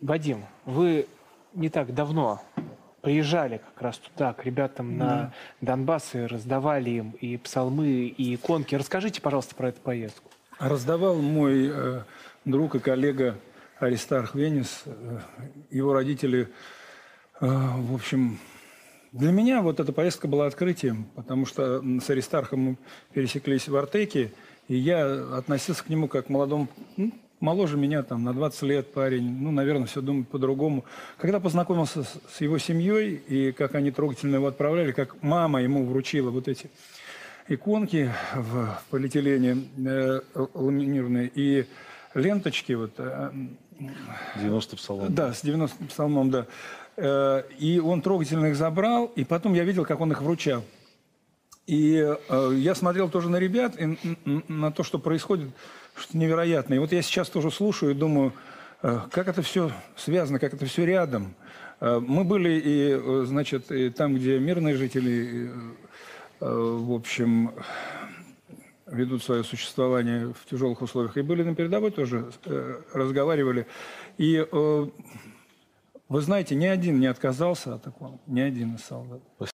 Вадим, вы не так давно приезжали как раз туда, к ребятам на Донбасс, и раздавали им и псалмы, и иконки. Расскажите, пожалуйста, про эту поездку. Раздавал мой друг и коллега Аристарх Венис. Его родители, в общем, для меня вот эта поездка была открытием, потому что с Аристархом мы пересеклись в Артеке, и я относился к нему как к молодому, моложе меня, там, на 20 лет парень, наверное, все думает по-другому. Когда познакомился с его семьей, и как они трогательно его отправляли, как мама ему вручила вот эти иконки в полиэтилене ламинированные и ленточки, вот, 90 псалом. да, с 90 псалмом, да. И он трогательно их забрал, и потом я видел, как он их вручал. И я смотрел тоже на ребят, и на то, что происходит, что невероятное. И вот я сейчас тоже слушаю и думаю, как это все связано, как это все рядом. Мы были и, значит, и там, где мирные жители, в общем, ведут свое существование в тяжелых условиях, и были на передовой тоже, разговаривали. И вы знаете, ни один не отказался от такого, ни один из солдат.